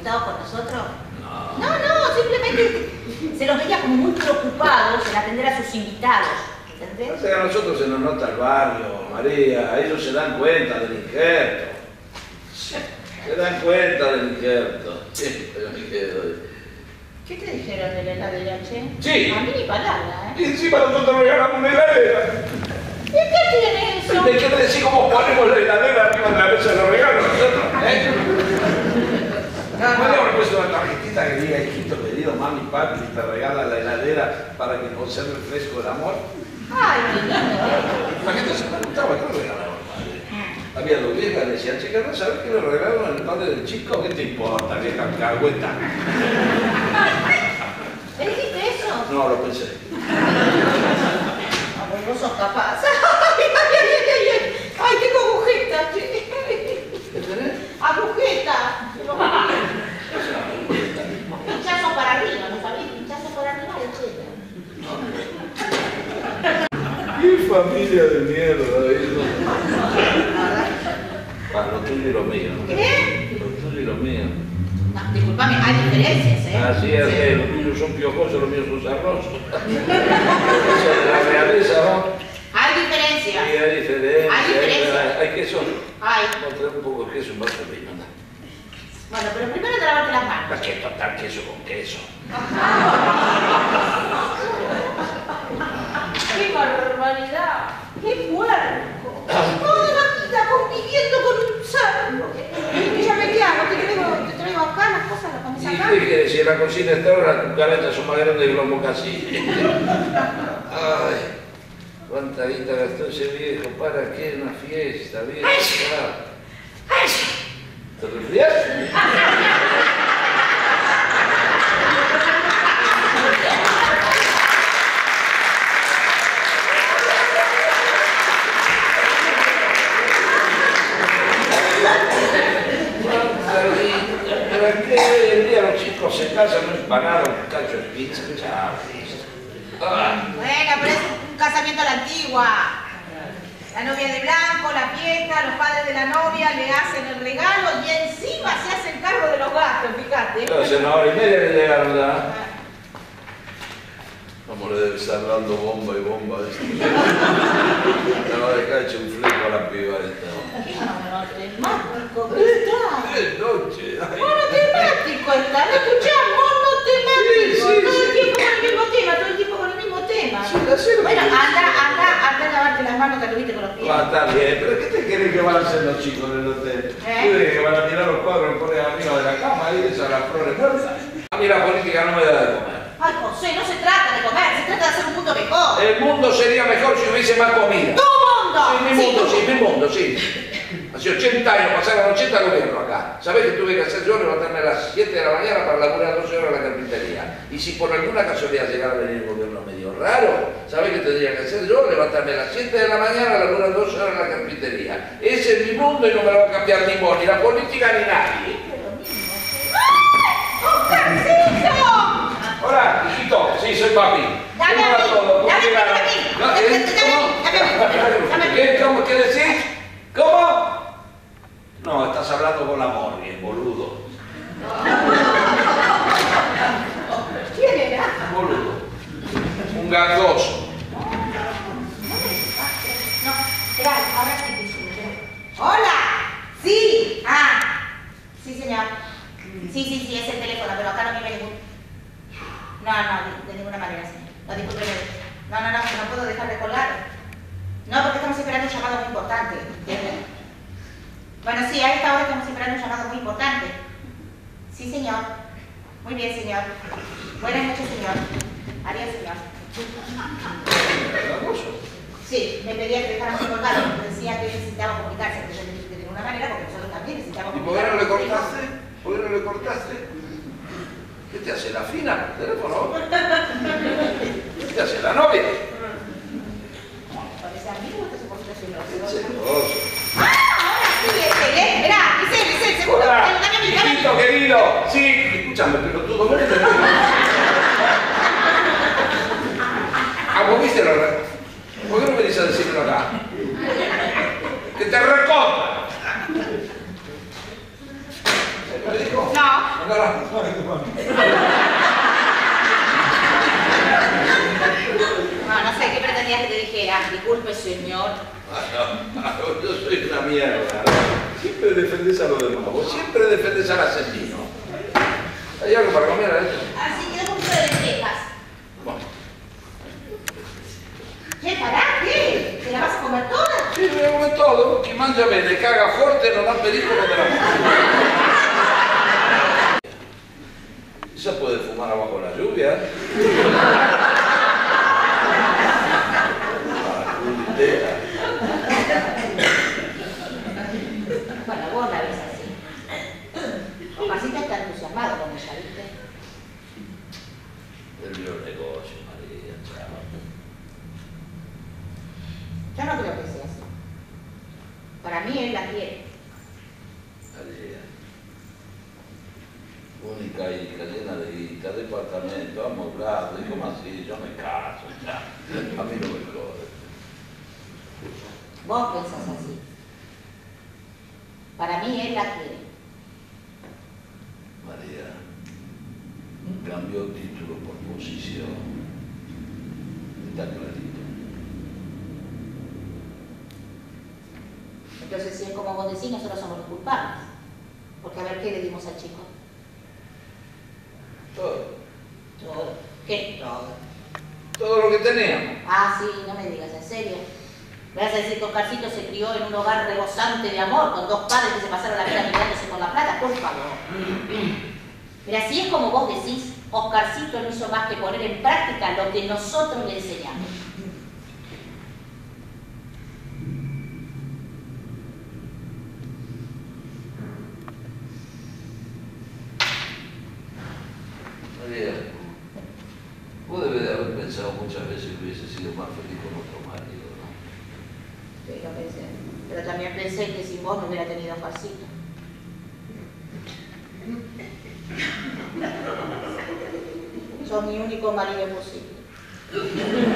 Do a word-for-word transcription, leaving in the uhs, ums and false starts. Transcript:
disgustados con nosotros? No. No, no, simplemente se los veía como muy preocupados en atender a sus invitados. ¿Entendés? O sea, a nosotros se nos nota el barrio, María, ellos se dan cuenta del injerto. Se dan cuenta del injerto. Sí, pero me quedo. ¿Qué te dijeron de la heladera, che? Sí. A mí ni palabra, ¿eh? Y encima nosotros regalamos una heladera. ¿Y qué tiene eso? ¿Me quieres decir cómo ponemos la heladera arriba de la mesa de los regalos nosotros? ¿Eh? No, no, le hemos puesto una tarjetita que diga, hijito querido, mami, papi, te regala la heladera para que conserve el fresco del amor. Ay, qué lindo. La gente se preguntaba, ¿qué le regalaron, padre? Había dos viejas que decían, chica, ¿no sabes qué le regalaron al padre del chico? ¿Qué te importa, vieja cagüeta? ¿Le dijiste eso? No, lo pensé. Ay, vos sos capaz. Ay, ay, ay, ay, ay. Ay, tengo agujetas, che. ¿Qué tenés? Agujetas. Pinchazo para arriba, ¿no sabés? Pinchazo para arriba de cheta. ¡Qué familia de mierda eso! Ah, lo tuyo y lo mío. ¿Qué? Lo tuyo y lo mío. No, disculpame, hay diferencias, ¿eh? Así es, sí. Los tuyos son piojosos, los míos son sarnosos. Eso es de la realeza, ¿no? Hay Sí, diferencias. hay diferencia. Hay diferencia. Hay, hay queso. Hay. Vamos a traer un poco de queso, un vaso de vino, anda. Bueno, pero primero te lavarte las manos. ¿Para qué tocar queso con queso? ¡Qué barbaridad! ¡Qué puerco! Toda la vida conviviendo con un cerdo. Y ya me quedo, te traigo, te traigo acá las cosas, las pones ¿Y acá. qué quiere decir? La cocina está ahora, las cucarachas son más grandes que los mocasines. Ay, cuánta guita gastó ese viejo, ¿para qué? Una fiesta, viejo. ¿Te resfrias? ¿Para qué hoy en día los chicos se casan no empanados, un cacho de pizza? Ah. Bueno, pero es un casamiento a la antigua. La novia de blanco, la fiesta, los padres de la novia le hacen el regalo y encima se hacen cargo de los gastos, fíjate. Entonces, una hora y media le llegaron, ¿verdad? Vamos, le debe estar dando bomba y bomba. Me va a dejar hecho un fleco a la piba esta. Qué monotemático que está. ¡Qué noche! Ay. Monotemático está, ¿lo escuchás? Monotemático. Sí, sí, todo sí. el tiempo con el mismo tema, todo el tiempo con el mismo tema. Sí, la sé lo que Bueno, quiero anda, decir. anda, anda a lavarte las manos que tuviste con los pies. Va a estar bien, pero ¿qué te quieren que van a hacer los chicos en el hotel? ¿Eh? ¿Tú crees que van a tirar los cuadros y poner arriba de la cama y esas las flores muertas? A mí la política no me da de comer. Ay, José, no se trata de comer, se trata de hacer un mundo mejor. El mundo sería mejor si hubiese más comida. ¡Tu mundo! Sí, mi mundo, sí, mi mundo, sí. Hace ochenta años, pasaron ochenta gobiernos acá. ¿Sabés qué tuve que hacer yo? Levantarme a las siete de la mañana para laburar doce horas en la carpintería. Y si por alguna casualidad llegara a venir un gobierno medio raro, ¿sabés qué tendría que hacer yo? Levantarme a las siete de la mañana, laburar doce horas en la carpintería. Ese es mi mundo y no me lo va a cambiar ni vos, ni la política, ni nadie. ¡Oscarcito! Hola, hijito. Sí, soy papi. Dame ¿Cómo a va mí, todo? ¿Cómo dame llegaron? a mí, No, dame, ¿eh? dame, ¿Cómo? dame a mí, dame a mí. ¿Qué? ¿Cómo? ¿Qué decís? ¿Cómo? No, estás hablando con la Morgan, boludo. ¿Quién era? Boludo. Un gangoso. No, espera, ahora sí te escucho. ¡Hola! ¡Sí! Ah, sí, señor. Sí, sí, sí, es el teléfono, pero acá no viene ningún... No, no, de, de ninguna manera, señor. No, disculpe. No, no, no, que no puedo dejar de colgar. No, porque estamos esperando un llamado muy importante. ¿Entiende? Bueno, sí, a esta hora estamos esperando un llamado muy importante. Sí, señor. Muy bien, señor. Buenas noches, señor. Adiós, señor. ¿Gangoso? Sí, me pedía que dejáramos de colgar, porque decía que necesitaba comunicarse de, de, de ninguna manera, porque nosotros también necesitamos ¿Y por qué no le comunicarnos. cortaste? ¿Por qué no le cortaste? ¿Qué te hace la fina por teléfono? ¿Qué te hace la novia? Parece a mí o te supongo que soy Qué celoso. celoso. ¡Ah! Ahora sí, es él, ¿eh? Mirá, es él, es él, seguro. Hola, Dame a mí, dame a mí. hijito querido. Sí, escúchame, pero tú ¿dónde te Ah, ¿vos viste la verdad? ¿Por qué no venís a decirlo acá? Que te recorta. ¿Me dijo? No. No, no, pretendías que te dijera? Disculpe, señor. Ah, no, no, yo soy una mierda. Siempre defendés a los demás, vos siempre defendés al asesino. ¿Hay algo para comer adentro? Así quedó un poquito de lentejas. Bueno. ¿Qué, pará? ¿Qué? ¿Te la vas a comer toda? Sí, me voy a comer todo. Chi mangia bene, caga forte, non ha pericolo della morte. ¿Se puede fumar abajo la lluvia? Ah, puntera. Bueno, vos la ves así. Omarcito está entusiasmado con ella, ¿viste? El mio negocio, María, chao. Yo no creo que sea así. Para mí él la quiere. María. Única hija, llena de guita, departamento, amoblado, y como así, yo me caso, ya. A mí no me jode. Vos pensás así. Para mí él la quiere. María, cambió título por posición. Está clarito. Entonces, si es como vos decís, nosotros somos los culpables. Porque a ver, ¿qué le dimos al chico? Todo. Todo. ¿Qué? Todo. Todo lo que teníamos. Ah, sí, no me digas, ¿en serio? ¿Me vas a decir que Oscarcito se crió en un hogar rebosante de amor, con dos padres que se pasaron la vida mirándose por la plata? Por favor. Mira, si es como vos decís, Oscarcito no hizo más que poner en práctica lo que nosotros le enseñamos. María, vos debes de haber pensado muchas veces que hubiese sido más feliz con otro marido, ¿no? Sí, lo pensé. Pero también pensé que sin vos no hubiera tenido Oscarcito. Sos mi único marido posible.